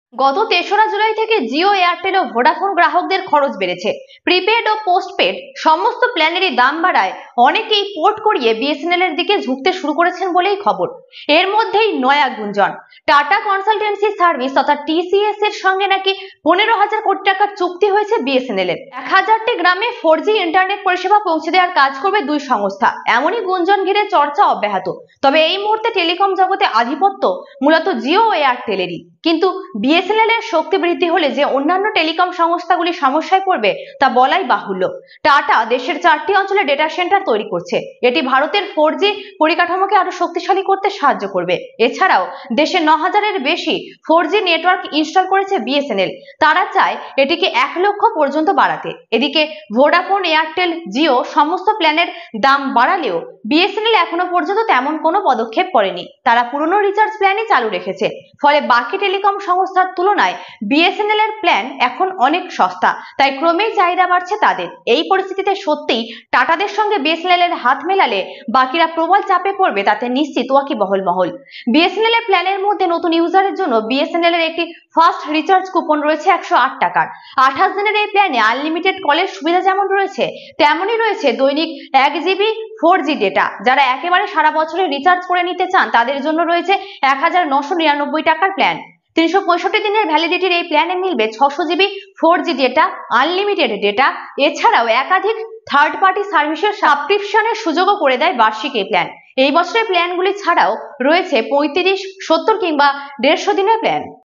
গত ৩রা জুলাই থেকে জিও, এয়ারটেল ও ভোডাফোন গ্রাহকদের খরচ বেড়েছে। প্রিপেড ও পোস্টপেড সমস্ত প্ল্যানেরই দাম বাড়ায় অনেকেই পোর্ট করিয়ে বিএসএনএল এর দিকে ঝুঁকতে শুরু করেছেন বলেই খবর। এর মধ্যেই নয়া গুঞ্জন, টাটা কনসালটেন্সি সার্ভিস অর্থাৎ টিসিএস এর সঙ্গে নাকি ১৫,০০০ কোটি টাকার চুক্তি হয়েছে বিএসএনএল এর। ১,০০০টি গ্রামে 4G ইন্টারনেট পরিষেবা পৌঁছে দেওয়ার কাজ করবে দুই সংস্থা। এমনই গুঞ্জন ঘিরে চর্চা অব্যাহত। তবে এই মুহূর্তে টেলিকম জগতে আধিপত্য মূলত জিও ও এয়ারটেলেরই। কিন্তু বিএসএনএল এর শক্তি বৃদ্ধি হলে যে অন্যান্য টেলিকম সংস্থাগুলি সমস্যায় পড়বে তা বলাই বাহুল্য। টাটা দেশের 4টি অঞ্চলে ডেটা সেন্টার তৈরি করছে। এটি ভারতের 4G পরিকাঠামোকে আরো শক্তিশালী করতে সাহায্য করবে। এছাড়াও দেশে ৯,০০০-এর বেশি 4G নেটওয়ার্ক ইনস্টল করেছে বিএসএনএল। তারা চায় এটিকে ১ লক্ষ পর্যন্ত বাড়াতে। এদিকে ভোডাফোন, এয়ারটেল, জিও সমস্ত প্ল্যানের দাম বাড়ালেও বিএসএনএল এখনো পর্যন্ত তেমন কোনো পদক্ষেপ করেনি। তারা পুরনো রিচার্জ প্ল্যানই চালু রেখেছে। ফলে বাকি টেলিকম সংস্থার তুলনায় বিএসএনএল এর প্ল্যান এখন অনেক সস্তা, তাই ক্রমেই চাহিদা বাড়ছে তাদের। এই পরিস্থিতিতে সত্যিই টাটাদের সঙ্গে বিএসএনএল এর হাত মেলালে বাকিরা প্রবল চাপে পড়বে তাতে নিশ্চিত ওয়াকিবহাল মহল। বিএসএনএল এর প্ল্যানের মধ্যে নতুন ইউজারের জন্য বিএসএনএল এর একটি ফার্স্ট রিচার্জ কুপন রয়েছে ১০৮ টাকার। ২৮ দিনের এই প্ল্যানে আনলিমিটেড কলের সুবিধা যেমন রয়েছে, তেমনই রয়েছে দৈনিক ১ GB 4G ডেটা। যারা একেবারে সারা বছরে রিচার্জ করে নিতে চান তাদের জন্য রয়েছে ১,৯৯৯ টাকার প্ল্যান। ৩৬৫ দিনের ভ্যালিডিটির এই প্ল্যানে মিলবে ৬০০ GB 4G data, unlimited data. এছাড়াও একাধিক থার্ড পার্টি সার্ভিসের সাবস্ক্রিপশনের সুযোগও করে দেয় বার্ষিক এই প্ল্যান। এই বছরের প্ল্যানগুলি ছাড়াও রয়েছে ৩৫, ৭০ কিংবা ১৫০ দিনের প্ল্যান।